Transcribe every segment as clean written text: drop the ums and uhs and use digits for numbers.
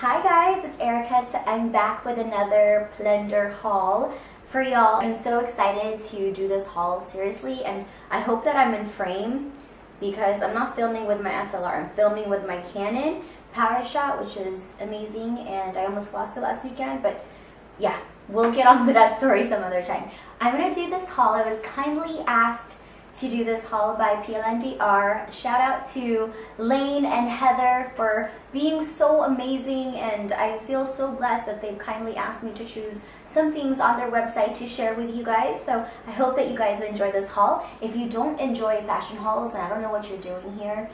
Hi guys, it's Erica. So I'm back with another Plender haul for y'all. I'm so excited to do this haul, seriously, and I hope that I'm in frame because I'm not filming with my SLR. I'm filming with my Canon PowerShot, which is amazing, and I almost lost it last weekend, but yeah, we'll get on with that story some other time. I'm gonna do this haul. I was kindly asked to do this haul by PLNDR. Shout out to Lane and Heather for being so amazing, and I feel so blessed that they've kindly asked me to choose some things on their website to share with you guys. So I hope that you guys enjoy this haul. If you don't enjoy fashion hauls, and I don't know what you're doing here,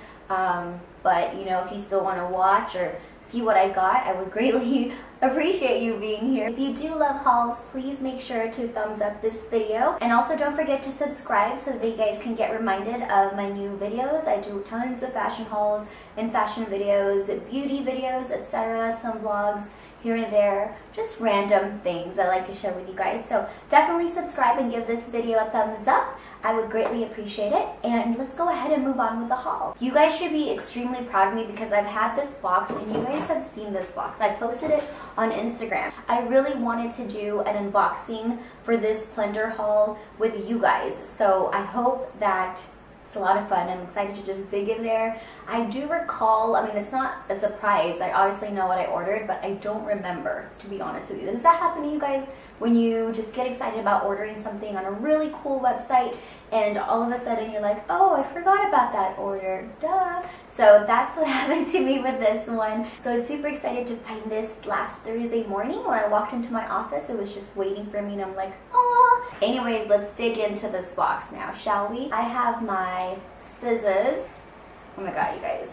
but you know, if you still want to watch or see what I got, I would greatly appreciate you being here. If you do love hauls, please make sure to thumbs up this video, and also don't forget to subscribe so that you guys can get reminded of my new videos. I do tons of fashion hauls and fashion videos, beauty videos, etc., some vlogs here and there, just random things I like to share with you guys. So definitely subscribe and give this video a thumbs up. I would greatly appreciate it. And let's go ahead and move on with the haul. You guys should be extremely proud of me because I've had this box and you guys have seen this box. I posted it on Instagram. I really wanted to do an unboxing for this Plender haul with you guys. So I hope that it's a lot of fun. I'm excited to just dig in there. I do recall, I mean, it's not a surprise. I obviously know what I ordered, but I don't remember, to be honest with you. Does that happen to you guys when you just get excited about ordering something on a really cool website and all of a sudden you're like, oh, I forgot about that order, duh. So that's what happened to me with this one. So I was super excited to find this last Thursday morning. When I walked into my office, it was just waiting for me and I'm like, oh. Anyways, let's dig into this box now, shall we? I have my scissors. Oh my god, you guys.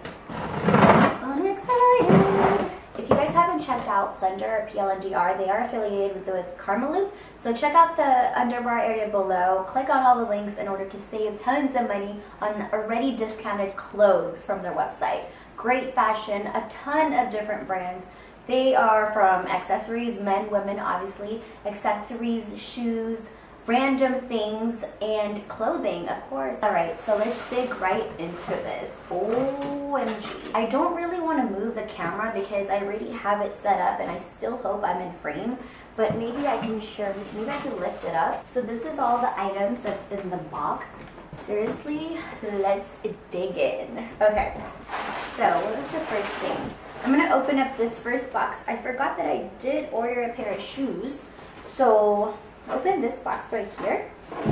I'm excited. If you guys haven't checked out Plender or PLNDR, they are affiliated with Karmaloop. So check out the underbar area below. Click on all the links in order to save tons of money on already discounted clothes from their website. Great fashion, a ton of different brands. They are from accessories, men, women, obviously, accessories, shoes, random things, and clothing, of course. Alright, so let's dig right into this. OMG. I don't really want to move the camera because I already have it set up and I still hope I'm in frame, but maybe I can share, maybe I can lift it up. So this is all the items that's in the box. Seriously, let's dig in. Okay, so what is the first thing? I'm going to open up this first box. I forgot that I did order a pair of shoes, so open this box right here,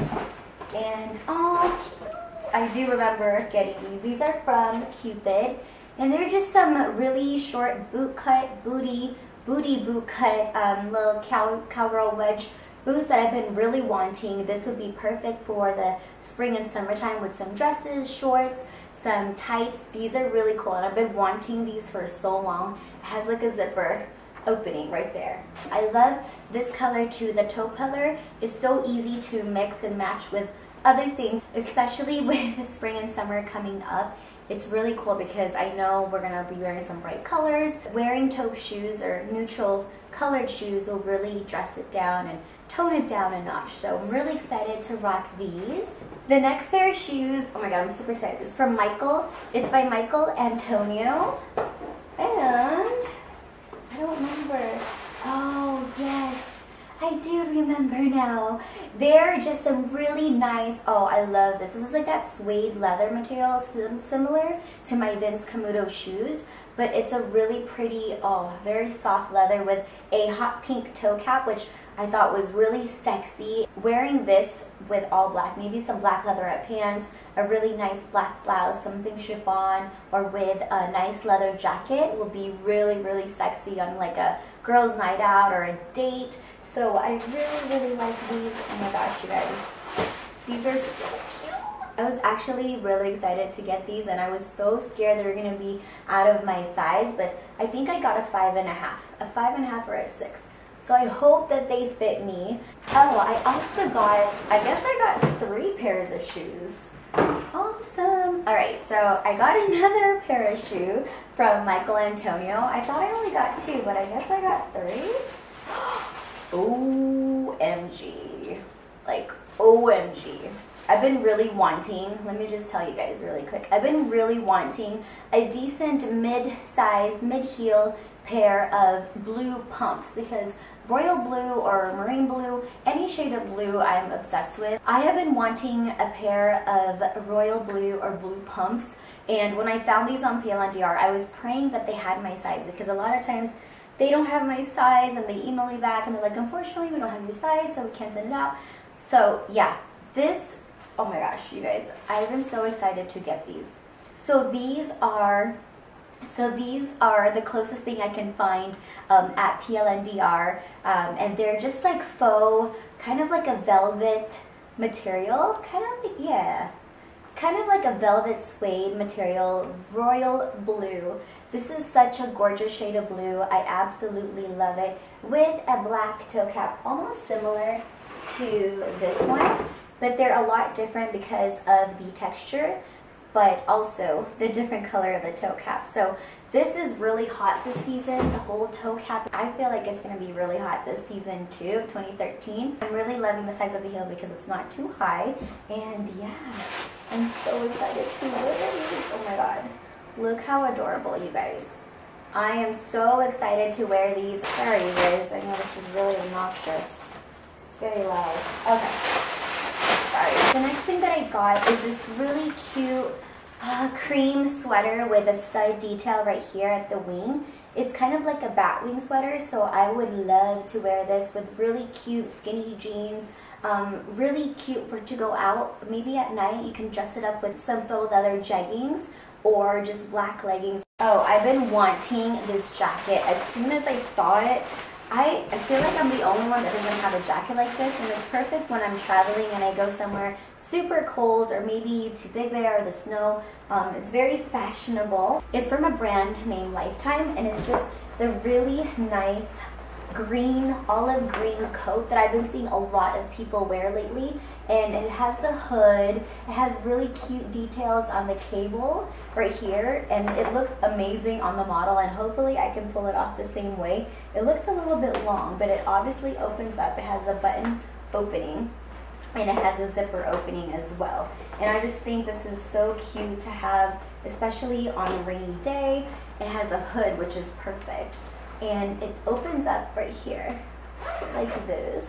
and oh, I do remember getting these. These are from Cupid, and they're just some really short boot cut, booty boot cut, little cowgirl wedge boots that I've been really wanting. This would be perfect for the spring and summertime with some dresses, shorts, some tights. These are really cool, and I've been wanting these for so long. It has like a zipper opening right there. I love this color too. The taupe color is so easy to mix and match with other things, especially with the spring and summer coming up. It's really cool because I know we're gonna be wearing some bright colors. Wearing taupe shoes or neutral colored shoes will really dress it down and tone it down a notch. So I'm really excited to rock these. The next pair of shoes, oh my god, I'm super excited. It's from Michael. It's by Michael Antonio, and I don't remember. Oh, yes. I do remember now. They're just some really nice, oh, I love this. This is like that suede leather material, similar to my Vince Camuto shoes, but it's a really pretty, oh, very soft leather with a hot pink toe cap, which I thought was really sexy. Wearing this with all black, maybe some black leatherette pants, a really nice black blouse, something chiffon, or with a nice leather jacket will be really, really sexy on like a girls' night out or a date. So I really, really like these. Oh my gosh, you guys. These are so cute. I was actually really excited to get these, and I was so scared they were going to be out of my size, but I think I got a 5.5. A 5.5 or a 6. So I hope that they fit me. Oh, I also got, I guess I got 3 pairs of shoes. Awesome. Alright, so I got another pair of shoe from Michael Antonio. I thought I only got 2, but I guess I got 3. OMG. Like, OMG. I've been really wanting, let me just tell you guys really quick, I've been really wanting a decent mid-size, mid-heel pair of blue pumps because royal blue or marine blue, any shade of blue I'm obsessed with. I have been wanting a pair of royal blue or blue pumps, and when I found these on PLNDR, I was praying that they had my size because a lot of times they don't have my size and they email me back and they're like, unfortunately we don't have your size, so we can't send it out. So yeah, this, oh my gosh, you guys, I've been so excited to get these. So these are the closest thing I can find at PLNDR, and they're just like faux, kind of like a velvet material, kind of like, yeah, kind of like a velvet suede material, royal blue. This is such a gorgeous shade of blue. I absolutely love it, with a black toe cap, almost similar to this one, but they're a lot different because of the texture, but also the different color of the toe cap. So this is really hot this season, the whole toe cap. I feel like it's going to be really hot this season too, 2013. I'm really loving the size of the heel because it's not too high, and yeah, I'm so excited to wear these. Oh my god, look how adorable, you guys. I am so excited to wear these. Sorry you guys, I know this is really obnoxious. It's very loud. Okay. Sorry. The next thing that I got is this really cute cream sweater with a stud detail right here at the wing. It's kind of like a bat wing sweater, so I would love to wear this with really cute skinny jeans. Really cute to go out. Maybe at night you can dress it up with some faux leather jeggings or just black leggings. Oh, I've been wanting this jacket. As soon as I saw it, I feel like I'm the only one that doesn't have a jacket like this, and it's perfect when I'm traveling and I go somewhere super cold or maybe too big there or the snow. It's very fashionable. It's from a brand named Lifetime, and it's just the really nice green, olive green coat that I've been seeing a lot of people wear lately. And it has the hood, it has really cute details on the cable right here, and it looks amazing on the model, and hopefully I can pull it off the same way. It looks a little bit long, but it obviously opens up. It has a button opening and it has a zipper opening as well. And I just think this is so cute to have, especially on a rainy day. It has a hood, which is perfect. And it opens up right here like this,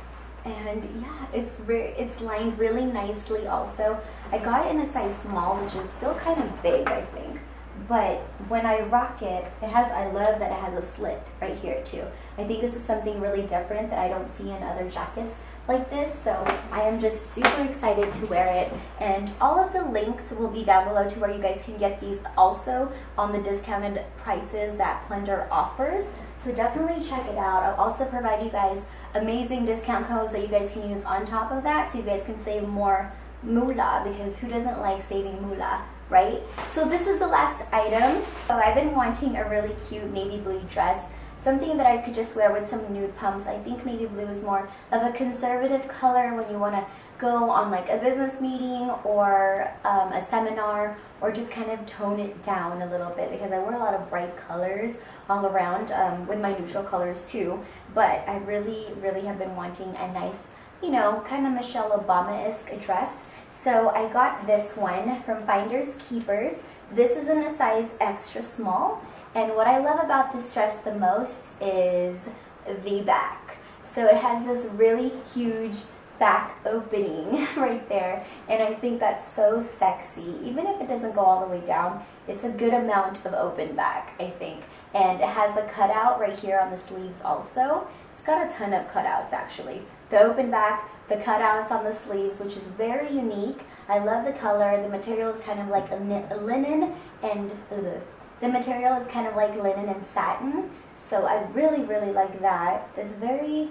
and yeah, it's lined really nicely. Also, I got it in a size small, which is still kind of big, I think, but when I rock it, I love that it has a slit right here too. I think this is something really different that I don't see in other jackets like this, so I am just super excited to wear it. And all of the links will be down below to where you guys can get these also on the discounted prices that Plunder offers, so definitely check it out. I'll also provide you guys amazing discount codes that you guys can use on top of that, so you guys can save more moolah, because who doesn't like saving moolah, right? So this is the last item. So I've been wanting a really cute navy blue dress, something that I could just wear with some nude pumps. I think navy blue is more of a conservative color when you want to go on like a business meeting or a seminar, or just kind of tone it down a little bit, because I wear a lot of bright colors all around with my neutral colors too. But I really have been wanting a nice, you know, kind of Michelle Obama-esque dress. So I got this one from Finders Keepers. This is in a size extra small. And what I love about this dress the most is the back. So it has this really huge back opening right there, and I think that's so sexy. Even if it doesn't go all the way down, it's a good amount of open back, I think. And it has a cutout right here on the sleeves also. It's got a ton of cutouts actually. The open back, the cutouts on the sleeves, which is very unique. I love the color. The material is kind of like a linen, and the material is kind of like linen and satin. So I really like that. It's very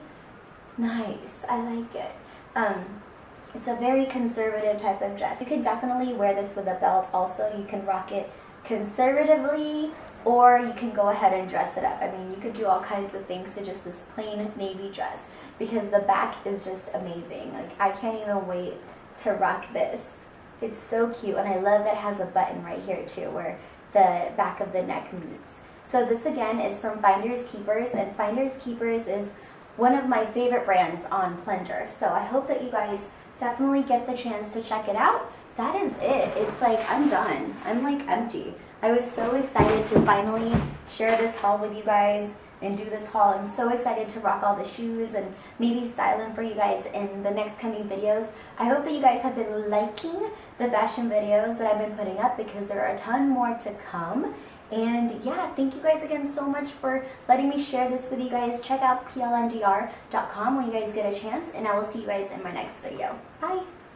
nice. I like it. It's a very conservative type of dress. You could definitely wear this with a belt also. You can rock it conservatively, or you can go ahead and dress it up. I mean, you could do all kinds of things to just this plain navy dress, because the back is just amazing. Like, I can't even wait to rock this. It's so cute, and I love that it has a button right here too, where the back of the neck meets. So this again is from Finders Keepers, and Finders Keepers is one of my favorite brands on Plunder. So I hope that you guys definitely get the chance to check it out. that is it. It's like, I'm done. I'm like empty. I was so excited to finally share this haul with you guys and do this haul. I'm so excited to rock all the shoes and maybe style them for you guys in the next coming videos. I hope that you guys have been liking the fashion videos that I've been putting up, because there are a ton more to come. And yeah, thank you guys again so much for letting me share this with you guys. Check out plndr.com when you guys get a chance, and I will see you guys in my next video. Bye!